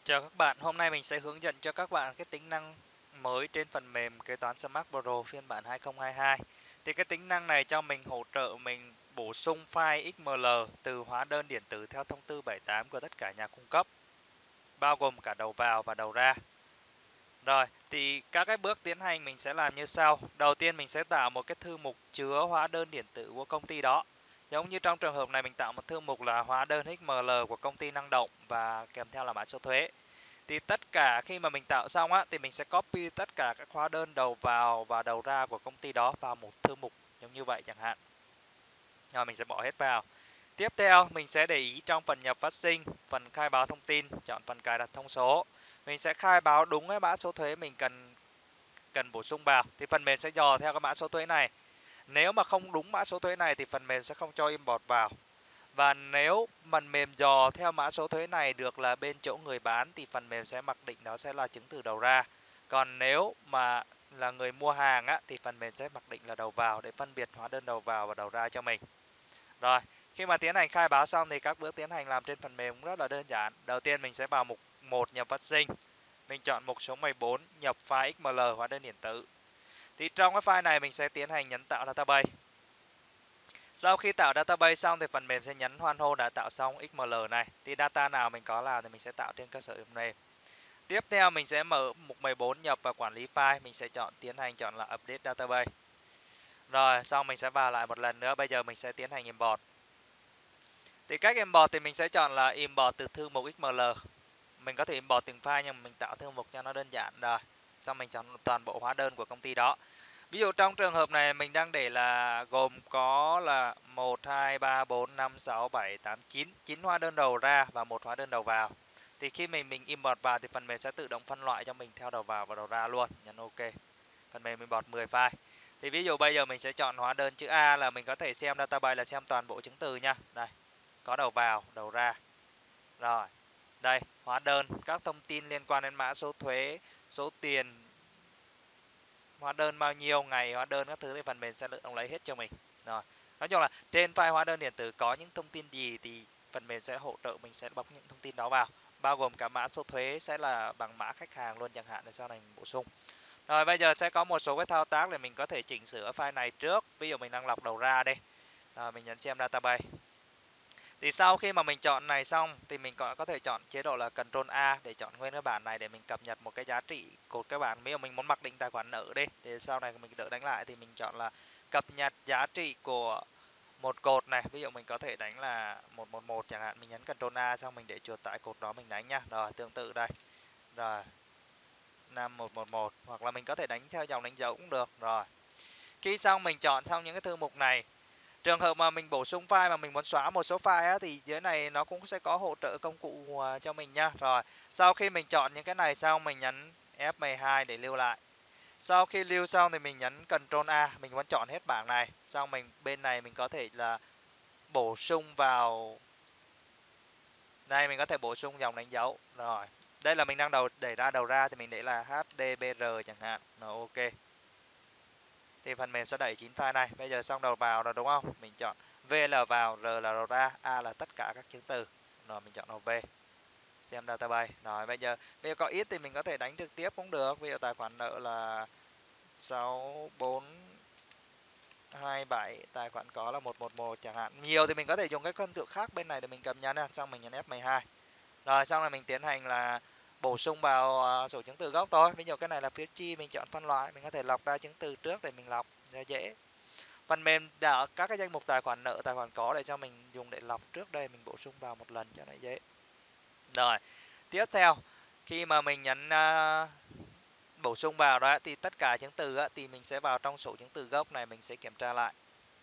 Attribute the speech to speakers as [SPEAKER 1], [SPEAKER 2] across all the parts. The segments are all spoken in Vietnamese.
[SPEAKER 1] Chào các bạn, hôm nay mình sẽ hướng dẫn cho các bạn cái tính năng mới trên phần mềm kế toán Smart Pro phiên bản 2022. Thì cái tính năng này cho mình hỗ trợ mình bổ sung file XML từ hóa đơn điện tử theo thông tư 78 của tất cả nhà cung cấp, bao gồm cả đầu vào và đầu ra. Rồi, thì các cái bước tiến hành mình sẽ làm như sau. Đầu tiên mình sẽ tạo một cái thư mục chứa hóa đơn điện tử của công ty đó. Giống như trong trường hợp này mình tạo một thư mục là hóa đơn XML của công ty Năng Động và kèm theo là mã số thuế. Thì tất cả khi mà mình tạo xong á thì mình sẽ copy tất cả các hóa đơn đầu vào và đầu ra của công ty đó vào một thư mục giống như vậy chẳng hạn. Rồi mình sẽ bỏ hết vào. Tiếp theo mình sẽ để ý trong phần nhập phát sinh, phần khai báo thông tin, chọn phần cài đặt thông số. Mình sẽ khai báo đúng cái mã số thuế mình cần cần bổ sung vào thì phần mềm sẽ dò theo cái mã số thuế này. Nếu mà không đúng mã số thuế này thì phần mềm sẽ không cho import vào. Và nếu phần mềm dò theo mã số thuế này được là bên chỗ người bán thì phần mềm sẽ mặc định đó sẽ là chứng từ đầu ra. Còn nếu mà là người mua hàng á, thì phần mềm sẽ mặc định là đầu vào để phân biệt hóa đơn đầu vào và đầu ra cho mình. Rồi, khi mà tiến hành khai báo xong thì các bước tiến hành làm trên phần mềm cũng rất là đơn giản. Đầu tiên mình sẽ vào mục 1 nhập phát sinh. Mình chọn mục số 14 nhập file XML hóa đơn điện tử. Thì trong cái file này mình sẽ tiến hành nhấn tạo database. Sau khi tạo database xong thì phần mềm sẽ nhấn hoan hô đã tạo xong XML này. Thì data nào mình có làm thì mình sẽ tạo trên cơ sở phần mềm. Tiếp theo mình sẽ mở mục 14 nhập và quản lý file, mình sẽ tiến hành chọn là update database. Rồi, xong mình sẽ vào lại một lần nữa, bây giờ mình sẽ tiến hành import. Thì cách import thì mình sẽ chọn là import từ thư mục XML. Mình có thể import từng file nhưng mà mình tạo thư mục cho nó đơn giản rồi. Xong mình chọn toàn bộ hóa đơn của công ty đó. Ví dụ trong trường hợp này mình đang để là gồm có là 1, 2, 3, 4, 5, 6, 7, 8, 9, 9 hóa đơn đầu ra và một hóa đơn đầu vào. Thì khi mình import vào thì phần mềm sẽ tự động phân loại cho mình theo đầu vào và đầu ra luôn. Nhấn OK. Phần mềm import 10 file. Thì ví dụ bây giờ mình sẽ chọn hóa đơn chữ A là mình có thể xem database là xem toàn bộ chứng từ nha. Đây, có đầu vào, đầu ra. Rồi, đây, hóa đơn, các thông tin liên quan đến mã số thuế, số tiền, hóa đơn bao nhiêu ngày, hóa đơn các thứ thì phần mềm sẽ tự động lấy hết cho mình. Rồi, nói chung là trên file hóa đơn điện tử có những thông tin gì thì phần mềm sẽ hỗ trợ mình sẽ bóc những thông tin đó vào, bao gồm cả mã số thuế sẽ là bằng mã khách hàng luôn chẳng hạn, để sau này mình bổ sung. Rồi bây giờ sẽ có một số cái thao tác để mình có thể chỉnh sửa file này trước. Ví dụ mình đang lọc đầu ra đây. Rồi mình nhấn xem database. Thì sau khi mà mình chọn này xong thì mình có thể chọn chế độ là Ctrl A để chọn nguyên cái bản này để mình cập nhật một cái giá trị cột cái bản. Ví dụ mình muốn mặc định tài khoản nợ đi thì sau này mình đỡ đánh lại thì mình chọn là cập nhật giá trị của một cột này. Ví dụ mình có thể đánh là 111 chẳng hạn, mình nhấn Ctrl A xong mình để chuột tại cột đó mình đánh nha. Rồi tương tự đây. Rồi 5111 hoặc là mình có thể đánh theo dòng đánh dấu cũng được. Rồi. Khi xong mình chọn xong những cái thư mục này. Trường hợp mà mình bổ sung file mà mình muốn xóa một số file á, thì dưới này nó cũng sẽ có hỗ trợ công cụ cho mình nha. Rồi, sau khi mình chọn những cái này xong mình nhấn F12 để lưu lại. Sau khi lưu xong thì mình nhấn Ctrl A, mình muốn chọn hết bảng này. Xong mình bên này mình có thể là bổ sung vào đây, mình có thể bổ sung dòng đánh dấu. Rồi, đây là mình đang để ra đầu ra thì mình để là HDBR chẳng hạn. Rồi OK. Thì phần mềm sẽ đẩy 9 file này. Bây giờ xong đầu vào rồi đúng không? Mình chọn VL vào, R là đầu ra, A là tất cả các chứng từ. Rồi mình chọn đầu V. Xem database. Rồi bây giờ có ít thì mình có thể đánh trực tiếp cũng được. Ví dụ tài khoản nợ là 6427, tài khoản có là 111 chẳng hạn. Nhiều thì mình có thể dùng cái công cụ khác bên này để mình cập nhật nha. Xong mình nhấn F12. Rồi xong là mình tiến hành là bổ sung vào sổ chứng từ gốc thôi. Ví dụ cái này là phiếu chi, mình chọn phân loại, mình có thể lọc ra chứng từ trước để mình lọc cho dễ. Phần mềm đã các cái danh mục tài khoản nợ, tài khoản có để cho mình dùng để lọc trước đây, mình bổ sung vào một lần cho nó dễ. Rồi, tiếp theo khi mà mình nhấn bổ sung vào đó thì tất cả chứng từ thì mình sẽ vào trong sổ chứng từ gốc này, mình sẽ kiểm tra lại.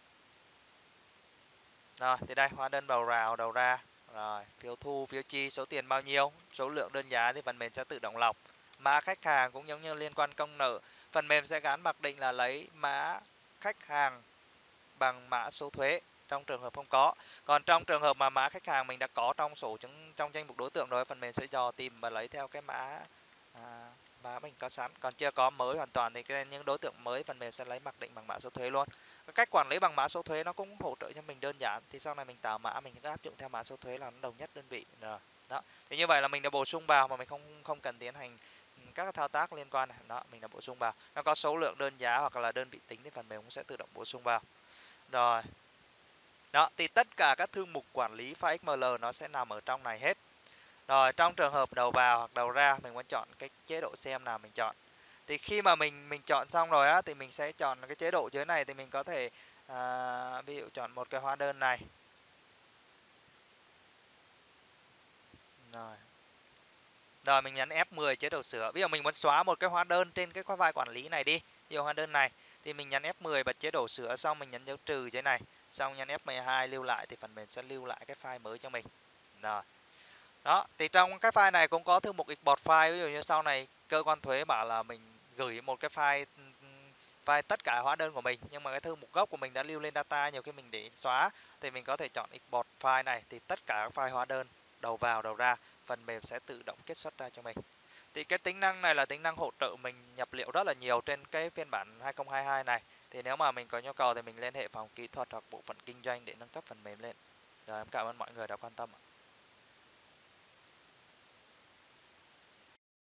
[SPEAKER 1] Rồi, thì đây hóa đơn đầu vào, đầu ra. Rồi, phiếu thu, phiếu chi, số tiền bao nhiêu, số lượng đơn giá thì phần mềm sẽ tự động lọc. Mã khách hàng cũng giống như liên quan công nợ, phần mềm sẽ gắn mặc định là lấy mã khách hàng bằng mã số thuế trong trường hợp không có. Còn trong trường hợp mà mã khách hàng mình đã có trong sổ trong danh mục đối tượng rồi, phần mềm sẽ dò tìm và lấy theo cái mã Mã mình có sẵn, còn chưa có mới hoàn toàn thì những đối tượng mới phần mềm sẽ lấy mặc định bằng mã số thuế luôn. Cái cách quản lý bằng mã số thuế nó cũng hỗ trợ cho mình đơn giản, thì sau này mình tạo mã mình cứ áp dụng theo mã số thuế là nó đồng nhất đơn vị rồi. Đó. Thì như vậy là mình đã bổ sung vào mà mình không không cần tiến hành các cái thao tác liên quan này. Đó, mình đã bổ sung vào. Nó có số lượng đơn giá hoặc là đơn vị tính thì phần mềm cũng sẽ tự động bổ sung vào. Rồi. Đó, thì tất cả các thư mục quản lý file XML nó sẽ nằm ở trong này hết. Rồi, trong trường hợp đầu vào hoặc đầu ra mình muốn chọn cái chế độ xem nào mình chọn. Thì khi mà mình chọn xong rồi á thì mình sẽ chọn cái chế độ dưới này, thì mình có thể ví dụ chọn một cái hóa đơn này. Rồi. Rồi mình nhấn F10 chế độ sửa. Ví dụ mình muốn xóa một cái hóa đơn trên cái file quản lý này đi. Ví dụ hóa đơn này thì mình nhấn F10 bật chế độ sửa, xong mình nhấn dấu trừ dưới này, xong nhấn F12 lưu lại thì phần mềm sẽ lưu lại cái file mới cho mình. Rồi. Đó, thì trong cái file này cũng có thư mục export file, ví dụ như sau này cơ quan thuế bảo là mình gửi một cái file tất cả hóa đơn của mình, nhưng mà cái thư mục gốc của mình đã lưu lên data, nhiều khi mình để xóa thì mình có thể chọn export file này, thì tất cả các file hóa đơn đầu vào đầu ra phần mềm sẽ tự động kết xuất ra cho mình. Thì cái tính năng này là tính năng hỗ trợ mình nhập liệu rất là nhiều trên cái phiên bản 2022 này. Thì nếu mà mình có nhu cầu thì mình liên hệ phòng kỹ thuật hoặc bộ phận kinh doanh để nâng cấp phần mềm lên. Rồi, em cảm ơn mọi người đã quan tâm ạ.